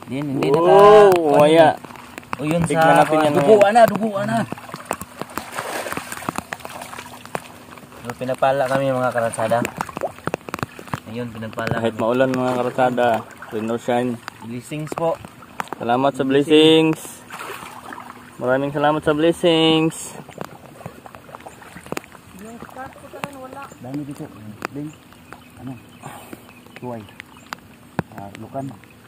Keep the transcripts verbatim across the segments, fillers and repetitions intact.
Din, hindi na Oh, waya. O yun Tignan sa natin yan, duguan na, duguan na. So, pinagpala kami mga karatsada. Ayun, pinagpala Kahit kami. maulan mga karatsada, rain or shine. Blessings po. Salamat sa blessings. Maraming salamat sa blessings. Dami dito. Ding. Ano? Tuway. Ah, lukan.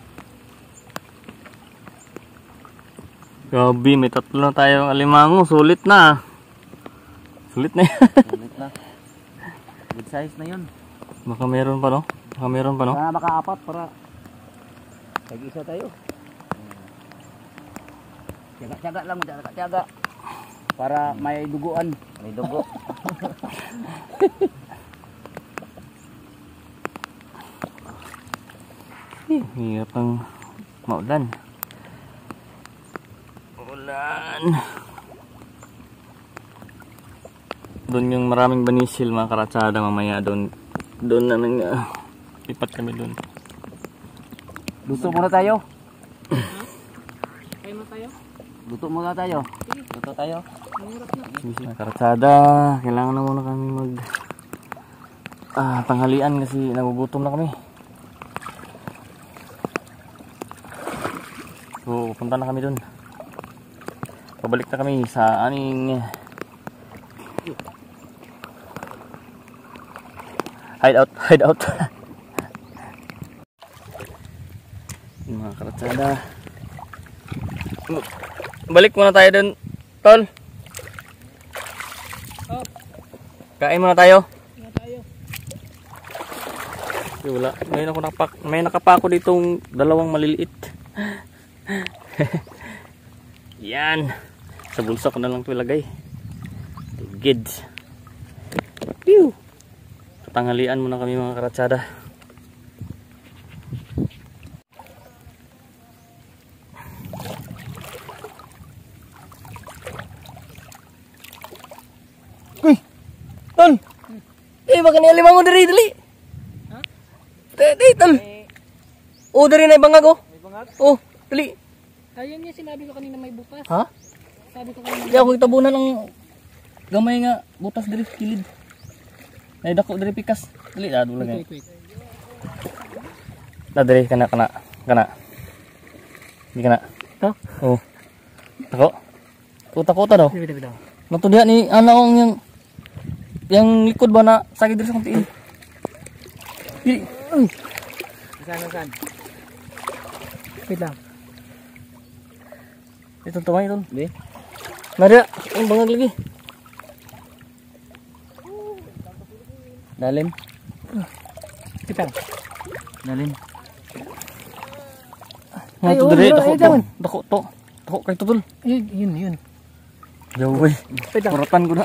Gabi, may tatlo na tayong alimango. Sulit na. Sulit na yan. Ulit na. Good size na yun. Baka meron pa no? Baka meron pa no? Para makaapat para tag-isa tayo. Tiyaga-tiyaga lang, tiyaga-tiyaga. Para may duguan. May dugo. Hirap ang maulan. Ulan. Doon yung maraming banisil mga karatsada mamaya doon. Doon namin uh, lipat kami doon. Luto muna tayo. Kain muna tayo. Luto muna tayo. Luto tayo. Mga karatsada, kailangan na muna kami mag ah, tanghalian kasi nagugutom na kami. So, punta na kami doon. Pabalik na kami sa aming hideout, hideout. Mga karatsada. Balik muna tayo doon, tol. Oh. Kain muna tayo. Nga tayo. Ay, wala. May, nakapak, may nakapako ditong dalawang maliliit. Yan. Sa bulsa ko na lang ito ilagay. Tigid. Pew! Tanghalian muna kami mga karatsada. Uy! Tol! Eh, baka nialiman ko dali, dali! Ha? Dali, tol! Oh, dari na ibangag oh! May bangag? Oh, dali! Ayun yung sinabi ko kanina may bukas. Ha? Sabi ko kanina. Di ako itabunan ng gamay nga butas diri kilid. Nay dako diri pikas. Dali ado lang. Wait, wait, wait. Na diri kana kana kana. Di kana. Ha? Oh. Tako. Kuta-kuta daw. Bida, bida. Natudya ni ana ong yang yang likod ba na sakit diri sa kuntiin. Dili. Uy. Saan, saan? Wait lang. Ito tumay don. Di? Nada, ang bangag lagi. Dalim. Wait lang. Dalim. Ay, oh, diri yun, dako ay, to. dawan. Dako to. Dako kay tutol. Yun, yun, yun. Jaway. Wait lang. Kuratan ko na.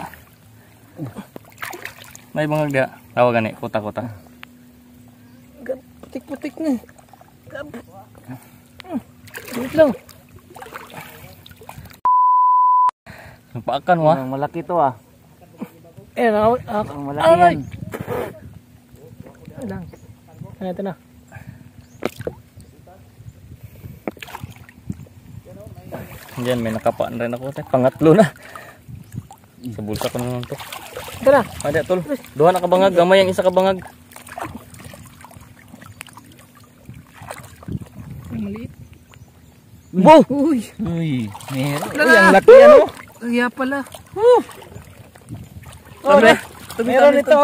May bangag dia. Tawagan ni kuta-kuta. Gab, putik-putik na. Gab. Hmm. Wait lang. Paakan mo ah. Ang malaki to ah. Eh, ako, ako. Ang malaki yan. Wait lang. Ano ito na? Diyan may nakapaan rin ako. Pangatlo na. Sa bulsa ko naman to. Ito na. Ada tol. Duha na kabangag. Gamay ang isa kabangag. Ang maliit. Bo! Uy. Uy, meron. Wala. Uy, ang laki ano. Kaya pala. Oh, Sabi, meron ito.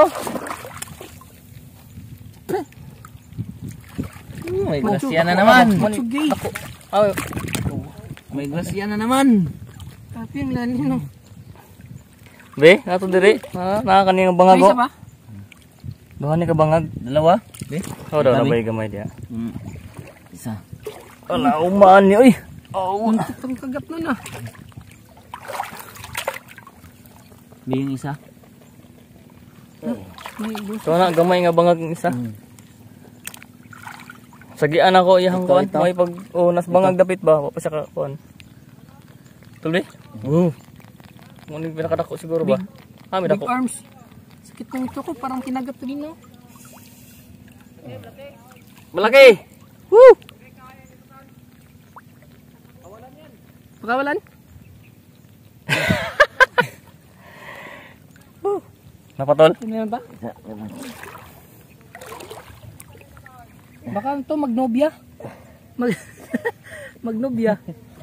Hmm, may grasya na naman. Matsugay. Oh, May grasya na naman. Tapi ang lalim no. be, ato diri. Ha, nakakani nga bangag. May isa Oh. ba? Duha ni kabangag. Dalawa? Be? Oh, daw na Dami. bay gamay dia. Mm. Isa. Ala, umaan ni oy. Oh, Itong kagat nun ah. Be yung isa? May gusto. so na gamay nga bangag ng isa. Mm. Sagian ako iyang Ito, kuan. ito. May pag oh, nas bangag dapit ba? Wa pa siya ka kuan. Tuloy. Oh. Mo ni pinakadako siguro ba? Ah, may Big dako. arms. Sakit ng ito ko. Parang kinagat ko din no. Malaki. Woo! Pakawalan? Napa tol? Ano yan ba? Baka ito magnobya. Mag magnobya.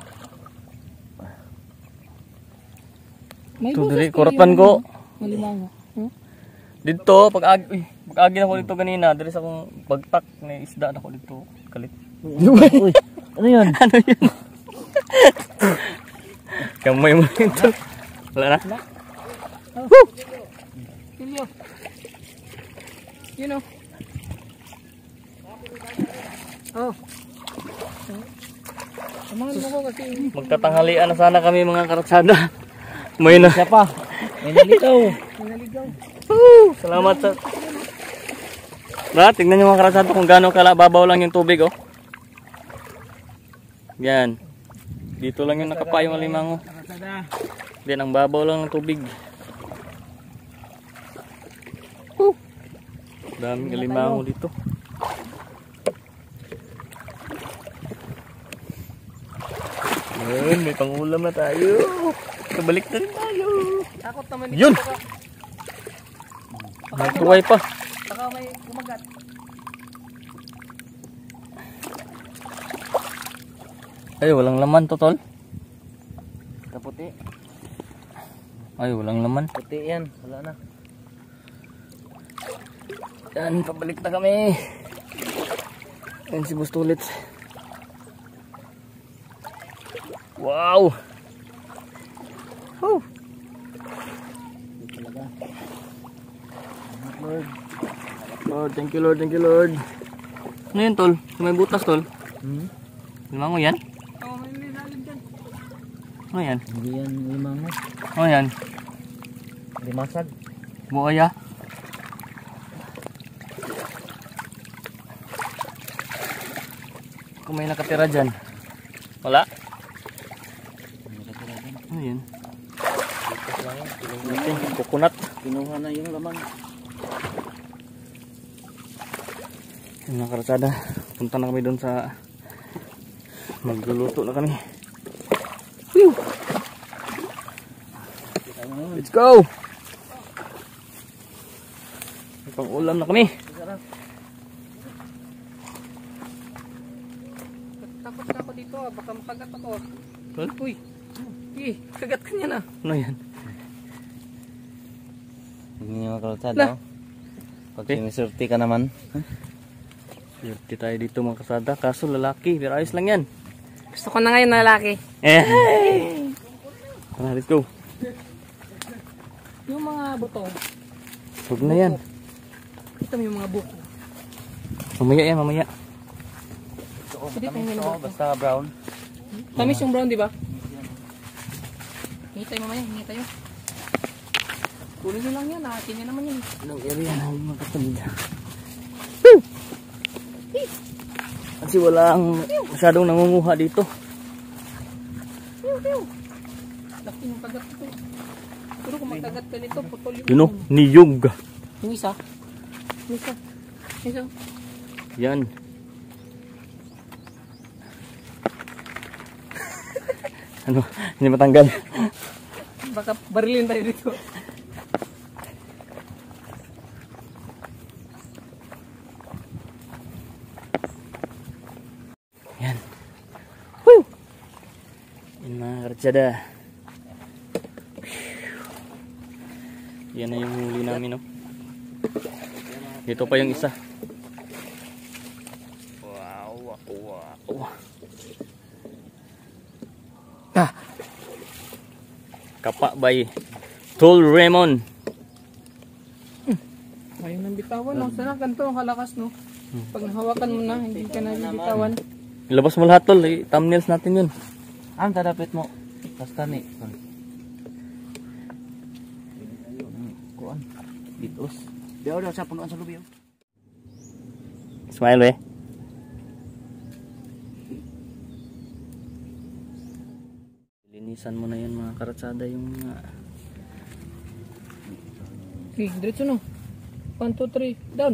May Ito, bukas dali, kayo kuratan yung ko. Malimango. Hmm? Dito, pag agi, uy, pag agi na ko dito ganina, dali sa akong bagtak, may isda na ko dito. Kalit. Uy, ano yun? Ano yun? Kamay mo ito. Wala na? Oh. Kilyo. You know. Oh. Samahan mo ko kasi. Magtatanghalian na sana kami mga karatsada. May na. Siya pa. May nalitaw. May naligaw. Woo! Salamat sa... Ba, tingnan nyo mga karatsada kung gaano kala babaw lang yung tubig, oh. Yan. Dito lang yung nakapayong alimango. Yan, ang babaw lang ng tubig. Woo! Daming alimango dito. Yun, may pangulam na tayo. Kabalik na rin tayo. Takot naman Yun! dito. May tuway pa. Baka may kumagat. Ay, walang laman to, tol. Kaputi. Ay, walang laman. Puti yan. Wala na. Yan, pabalik na kami. Yan si Bustulit. Wow! Woo! Talaga. Lord. Lord, thank you Lord, thank you Lord. Ano yun, tol? May butas, tol. Hmm? Limango yan? Oh, may nilalim dyan. Ano yan? Hindi yan limango. Ano yan? Limasag. Buaya? Kung may nakatira dyan. Wala? Ano yan? Ito, coconut. Kinuha na yung lamang. Yung mga karatsada, punta na kami doon sa magluluto na kami. Whew! Let's go! May pang ulam na kami. Takot na ako dito. ah. Baka makagat ako. Tol? Uy. Eh, kagat ka niya na. Ano yan? Hindi nyo makalutad, Lah. oh. Pag sinisurti ka naman. Swerte tayo dito mga kasada, kaso lalaki, pero ayos lang yan. Gusto ko na ngayon na lalaki. Eh! Tara, let's go. Yung mga buto. Huwag na yan. Ito mo yung mga buko. Mamaya yan, mamaya. Pwede tayo yung Basta brown. Tamis yung brown, di ba? Hingi tayo mamaya, hingi tayo. Kunin nyo lang yan, atin nyo naman yan. Anong area na huwag magkatulid. Kasi wala ang masyadong nangunguha dito. Piu, piu. Laki yung kagat ito. Pero kung magkagat ka nito, putol yung... Yun o, niyog. Yung isa. Yung isa. Yung isa. Yan. Ano, hindi matanggal. Baka barilin tayo dito. Yan. Woo! Yan mga kartsada. Yan na yung huli namin, no? Dito pa yung isa. Wow, wow, wow. Ah. Kapa by Tol Raymond. Ayaw nang bitawan, no? Sana ganito ang kalakas, no? Pag nahawakan mo na, hindi ka na bitawan. Ilabas mo lahat, Tol. Eh, thumbnails natin yun. Ang tadapit mo. Basta ni. Kuan. Bitos. Daw daw sa punuan sa lubi. Smile, we. Linisan mo na yan mga karatsada yung mga... Okay, diretso no. one, two, three, down.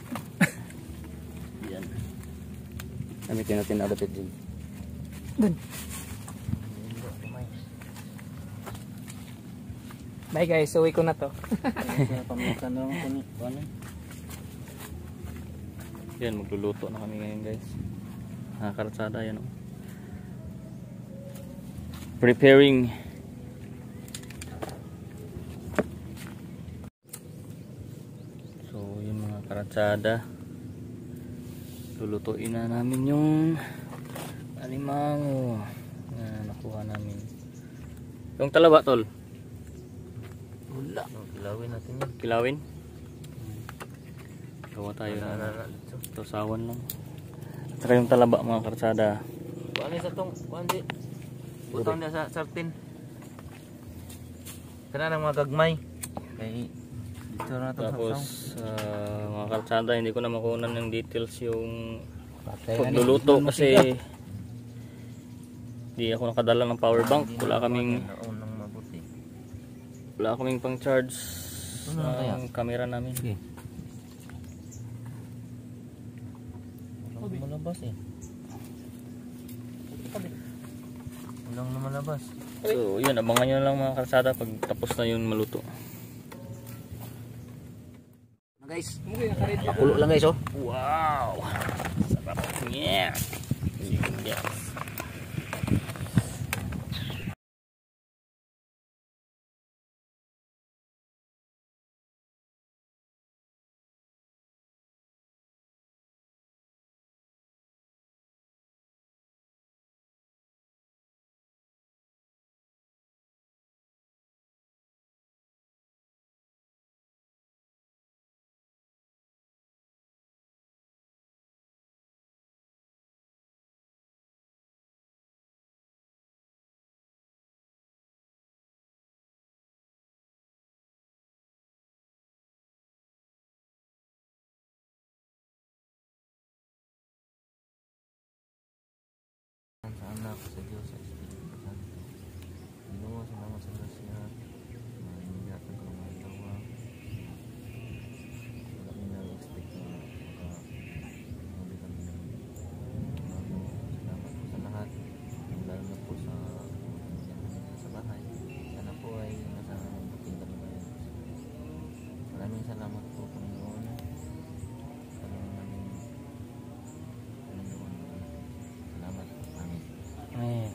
Yan. Gamitin natin na adapted din. Doon. Bye guys, uwi ko na to. Paminsan lang ko ni ano. Yan, magluluto na kami ngayon guys. Ah, karatsada yan oh. Preparing. So, yung mga karatsada. Lulutuin na namin yung alimango na nakuha namin. Yung talaba tol. Wala. Kilawin natin yan. Kilawin. Gawa tayo na tosawan lang. At saka yung talaba mga karatsada. Kuan sa tong, kuan di. Butang dia sa sartin. Kana nang mga gagmay. Kay dito na to. Tapos uh, mga karatsada, hindi ko na makunan ng details yung pagluluto kasi hindi ako nakadala ng power bank. Wala kaming wala kaming pang charge ng camera namin. Okay. Malabas eh. Walang lumalabas. So yun, abangan nyo na lang mga karatsada pag tapos na yun maluto. Guys, pakulo lang guys oh. Wow! Sarap niya! Yes! Sa anak, sa Diyos, sa Espiritu Santo. Ginoo, salamat sa grasya. Mahiya ka ng mga tawa. Wala kami na-expect na maka-muli kami ng bago. Salamat po sa lahat. Lalo na po sa sa bahay. Sana po ay nasa buting kami ngayon. Maraming salamat po, Panginoon. Salamat namin. Panginoon. Salamat. Amen. Amen.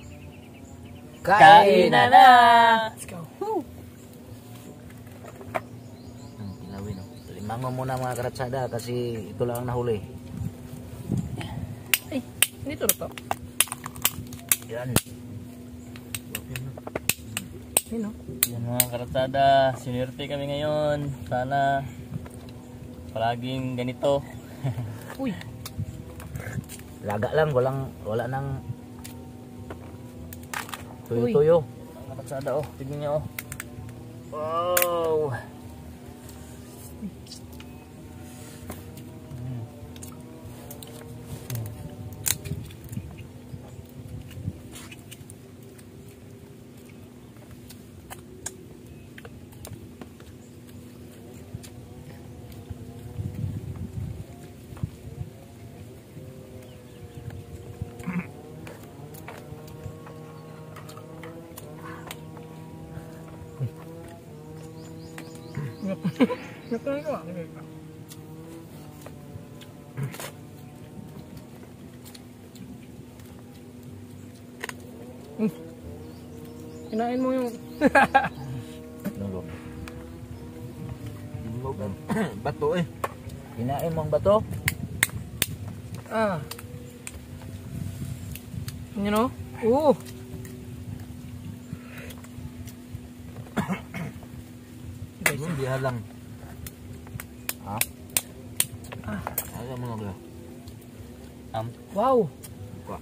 Kain na na! Let's go. Ang kilawin oh. Limango muna mga karatsada kasi ito lang ang nahuli. Ay, dito na to. Yan. Yun oh. Yan mga karatsada, sinwerte kami ngayon. Sana palaging ganito. Uy. Laga lang, walang wala nang tuyo-tuyo. Mga karatsada oh, tignan niyo oh. Wow! Nakain ko ah. Hmm. Kinain mo yung Nulo. Bato eh. Kinain mo ang bato? ah. You know? Oo. Hindi halang. Ha? Ah. Ayaw mo lang. Um, Wow. Kwa.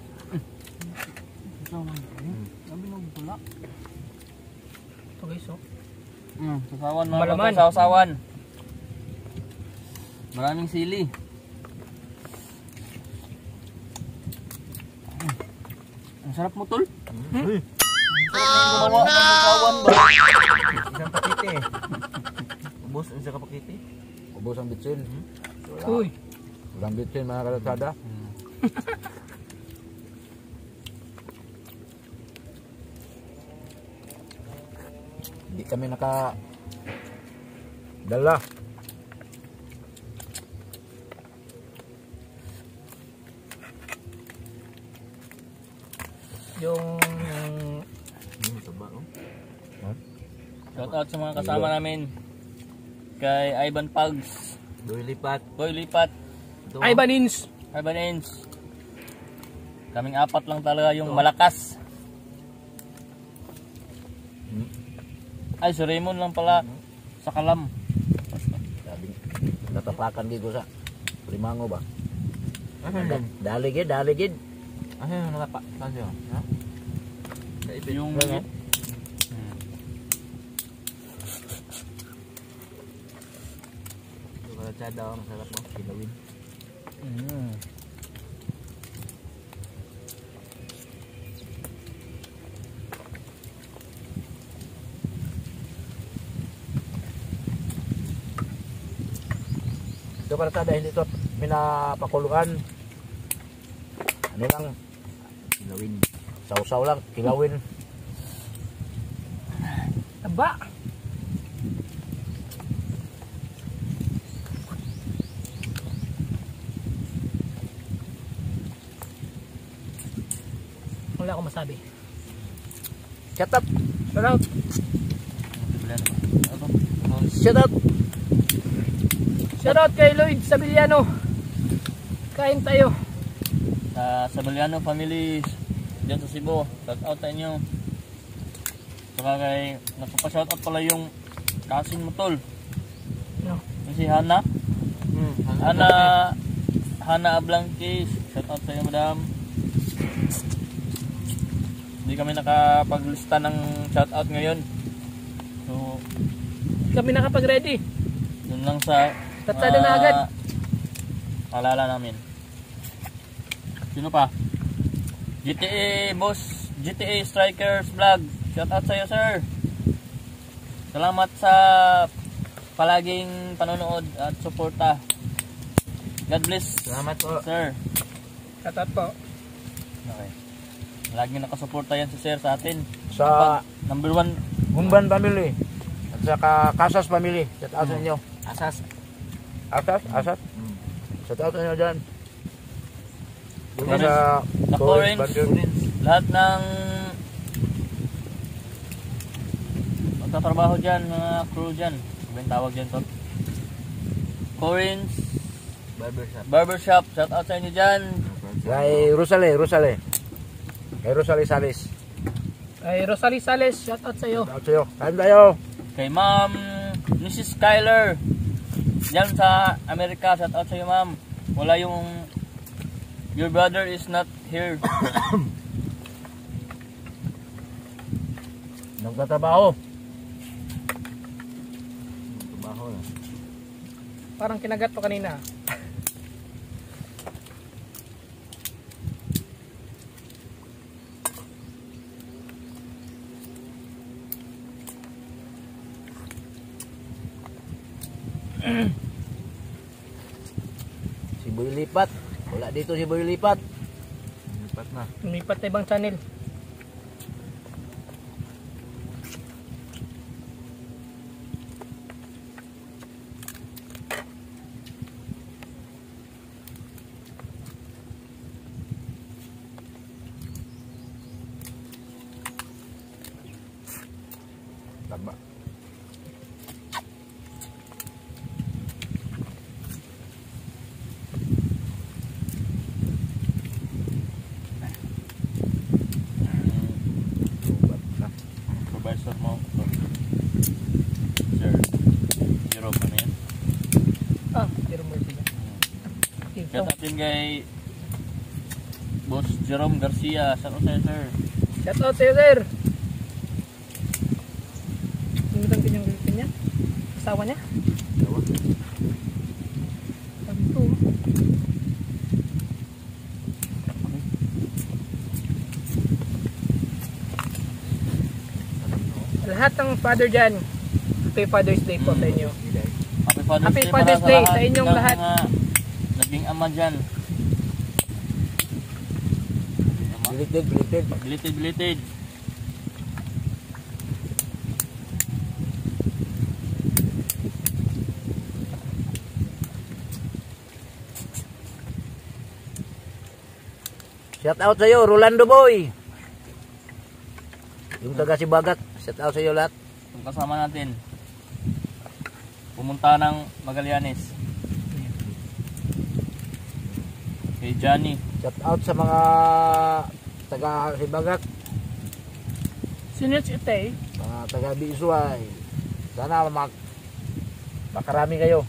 Sabi mo pula. Ito guys oh. Mm, sasawan mga Malaman. kapatid, sasawan. Maraming sili. Mm. Ang sarap mo tol. Hmm? Gumawa ng sasawan ba? Isang pakite. Ubos ang isang pakite. Ubos ang bitsin. Wala. Uy. Walang bitsin mga karatsada. Hindi kami naka dala. Yung Hmm, taba, oh. Shout out sa mga kasama namin. Kay Ivan Pugs, Doy lipat. Boy Lipat, Ito, Ivan Ins. Ivan Ends. Kaming apat lang talaga yung malakas. Ay, si Raymond lang pala sa Kalam. Sabi, natapakan dito sa Limango ba? Asan yun? Daligid, daligid. Asan yung nalapa? Saan siya? Ha? Sa ipit. Yung Ganyan. Hmm. Yung kalatsada, oh, masarap mo. Kilawin. Mm. Ito para sa dahil ito pinapakuluan. Ano lang, Kilawin. sausaw lang, kilawin. Taba. Wala akong masabi. Shut up, Shout out. Ano? shut up. Shout out kay Lloyd Sabiliano. Kain tayo. Sa Sabaliano family dyan sa Cebu. Shout out sa inyo. Saka kay nagpapa-shout out pala yung kasin mo tol. No. Yung si Hana. Hmm. Hana Hana Ablanquis. Shout out sa iyo madam. Hindi kami nakapaglista ng shout out ngayon. So Kami nakapag-ready. yun lang sa Tatsada na agad. Alala namin. Sino pa? G T A Boss, G T A Strikers Vlog. Shout out sa iyo, sir. Salamat sa palaging panonood at suporta. God bless. Salamat po. Sir. Shout out po. Okay. Laging nakasuporta yan si sir sa atin. Sa Number one. Humban family. At saka Casas family. Shout out sa inyo. Asas. Asas, asas. Hmm. Shout out sa inyo dyan. Doon Orange. sa Sa Torres Orange. Bandung. Lahat ng magtatrabaho dyan, mga crew dyan. Ano yung tawag dyan, Tot? Corins Barbershop. Barbershop. Shout out sa inyo dyan. Kay Rosale, Rosale. Kay Rosale Salis. Kay Rosalie Sales, shout out sa iyo. Shout out sa iyo. Kain tayo. Kay Ma'am Missus Skyler dyan sa Amerika. Shout out sa iyo, ma'am. Wala yung your brother is not here. Nagtatrabaho. Trabaho na. Parang kinagat pa kanina. Si Boy Lipat. Wala dito si Boy Lipat. Lipat na. Lumipat na ibang channel. Tama. Supervisor mo. Sir Jerome, ano yan? Ah, pero mo sila. Shout Ito. out din kay Boss Jerome Garcia. Shout out sa iyo, sir. Shout out sa iyo, sir. Sinimutan din yung girlfriend niya. Asawa niya. Dawa. Sabi ko. Lahat ng father dyan, happy Father's Day po sa inyo. Happy Father's Happy Day, Father's para Day sa inyong ng lahat. mga naging ama dyan. Bilited, bilited. Belated, belated. Shout out sa'yo, Rolando Boy. Yung taga Sibagat, shout out sa'yo lahat. Yung kasama natin. Pumunta ng Magallanes. Kay Johnny. Shout out sa mga taga Sibagat, Sino si Tay? mga taga Bisuay. Sana mag makarami kayo.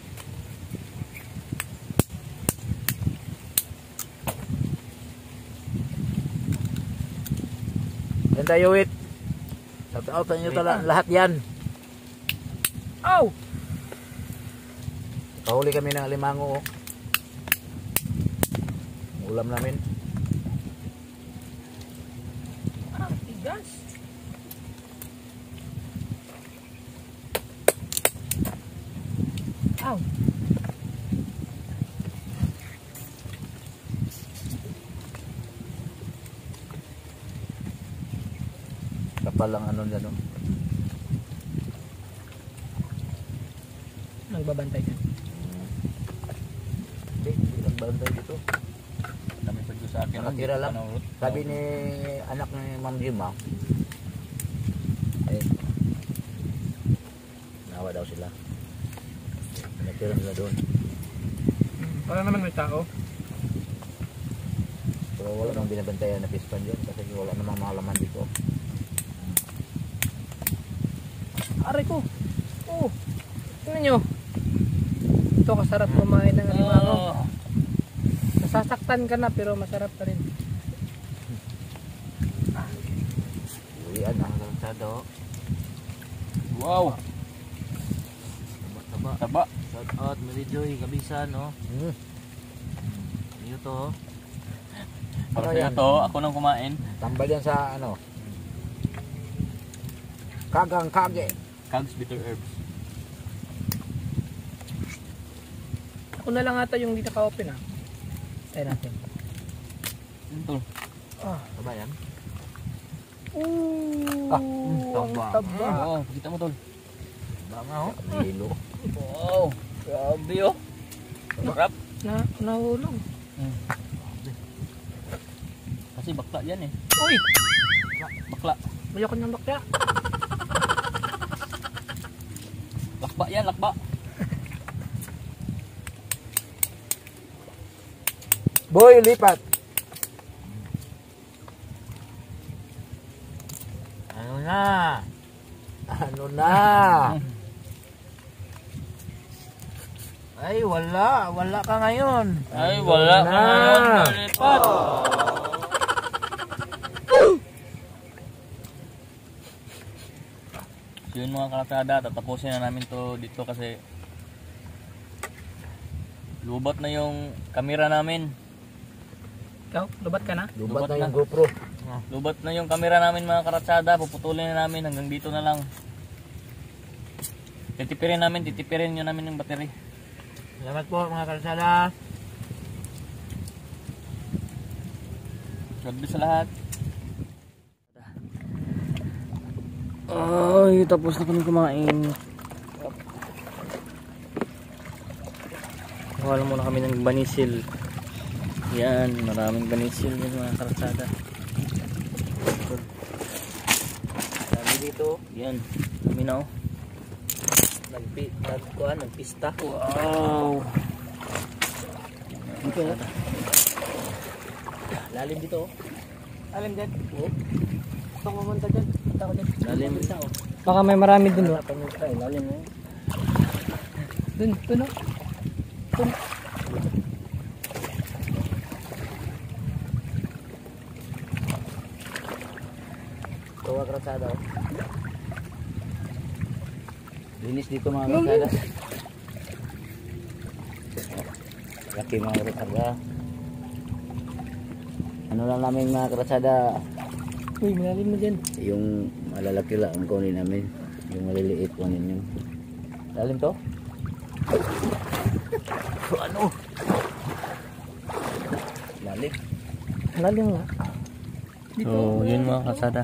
Yan tayo, wait. Shout out sa inyo tala, lahat yan. Ow! Kahuli kami ng alimango. Oh. Ulam namin. Ah, tigas. Ow! Kapal lang ano dyan. Oh. Nagbabantay ka. Hindi, hindi lang bantay dito. Kami pa dito sa akin. Nakatira lang. Panahon. Sabi ni anak ni Ma'am Jima, eh, nawa daw sila. Natira nila doon. Para naman may tao. Pero wala namang binabantayan na pispan dyan kasi wala namang mga laman dito. Aray ko. Oh. Tingnan nyo. Ito kasarap kumain ng alimango. Oh. Nasasaktan ka na pero masarap pa rin. Uwian ang kalsado. Wow. Taba. Taba. Shout out Merijoy Gabisan, no? Hmm. Iyo to. Para Ano sa'yo yan? to, ako nang kumain. Tambal yan sa ano. Kagang kage. Kags bitter herbs. Ako na lang ata yung hindi naka-open ah. Tayo natin. Ito. Ah. Taba yan. Ooh. Ah, ang taba. taba. Oo, kita mo tol. Taba nga, oh. Lilo. Wow. Grabe oh. Sarap. Na, nahulog. Hmm. Kasi bakla yan eh. Uy! Bakla. Mayroon ng bakya. Lakba yan, lakba. Boy, lipat. Ano na? Ano na? Ay, wala. Wala ka ngayon. Ay, wala na. ka ngayon. Nalipat. So yun mga karatada, tatapusin na namin to dito kasi lubat na yung kamera namin. Ikaw, lubat ka na? Lubat Lubat na na. yung GoPro. Lubat na yung kamera namin mga karatsada, puputulin na namin hanggang dito na lang. Titipirin namin, titipirin nyo namin yung battery. Salamat po mga kalsada. God bless sa lahat. Ay, tapos na kami kumain. Wala muna kami ng banisil. Yan, maraming banisil yung mga karatsada. Dami dito. Yan, dami na oh. Nagpi, nagkuhan, nagpista. Wow! Dito oh. Lalim dito oh. Alam dyan. Oh. Ito kumunta dyan. Punta ko dyan. Lalim. Baka may marami dun oh. Panutra, lalim na yun. Dun, dun oh. Dun. Ito mga karatsada. Oh. Linis dito mga karatsada. Laki mga karatsada. Ano lang namin mga karatsada, Uy, malalim na dyan. yung malalaki lang ang kunin namin. Yung maliliit kunin nyo. Lalim to? Ano? Lalim. Malalim nga. Dito. So, yun mga kasada.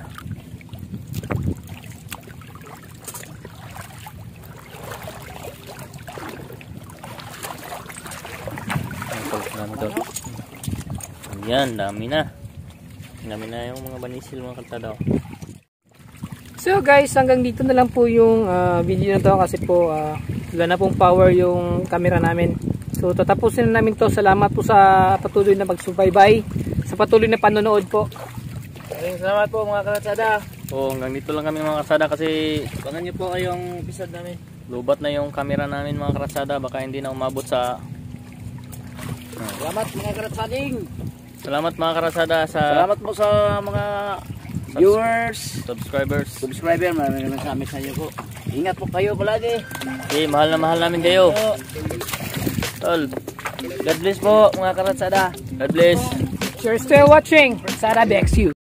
Ito, namin to. Yan, dami na. Dami na yung mga banisil mga kalsada. So guys, hanggang dito na lang po yung ah, video na to kasi po ah, wala na pong power yung camera namin. So tatapusin na namin to. Salamat po sa patuloy na pagsubaybay, sa patuloy na panonood po. Maraming salamat po mga karatsada. So hanggang dito lang kami mga kalsada kasi Abangan niyo po kayong episode namin. lubat na yung camera namin mga kalsada. Baka hindi na umabot sa... Salamat mga karatsading. Salamat mga kalsada sa Salamat po sa mga viewers, subscribers. subscriber. Maraming salamat sa inyo po. Ingat po kayo palagi. Okay, mahal na mahal namin kayo. Tol, God bless po mga karatsada. God bless. You're still watching Sara Bex You.